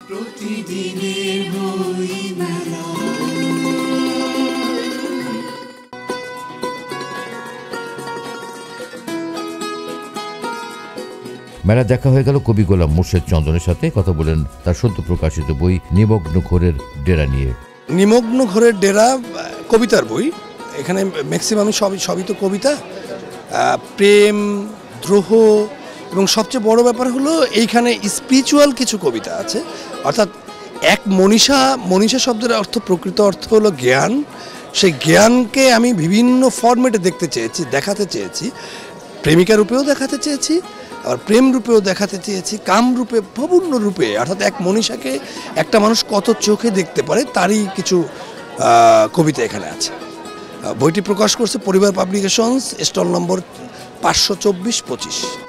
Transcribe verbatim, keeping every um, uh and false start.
প্রতিদিনের বইমেলা। মেলা দেখা হয়ে গেল কবি গোলাম মোর্শেদ চন্দনের সাথে। কথা বলেন তার সদ্য প্রকাশিত বই নিমগ্ন ঘোরের ডেরা নিয়ে। নিমগ্ন ঘোরের ডেরা কবিতার বই। এখানে ম্যাক্সিমাম সবই সবই তো কবিতা, প্রেম, দ্রোহ, এবং সবচেয়ে বড় ব্যাপার হলো এইখানে স্পিরিচুয়াল কিছু কবিতা আছে। অর্থাৎ এক মনীষা, মনীষা শব্দের অর্থ, প্রকৃত অর্থ হলো জ্ঞান। সেই জ্ঞানকে আমি বিভিন্ন ফরম্যাটে দেখতে চেয়েছি, দেখাতে চেয়েছি। প্রেমিকা রূপেও দেখাতে চেয়েছি, আবার প্রেম রূপেও দেখাতে চেয়েছি, কাম রূপে, বিভিন্ন রূপে। অর্থাৎ এক মনীষাকে একটা মানুষ কত চোখে দেখতে পারে তারই কিছু কবিতা এখানে আছে। বইটি প্রকাশ করছে পরিবার পাবলিকেশনস, স্টল নম্বর পাঁচশো চব্বিশ পঁচিশ।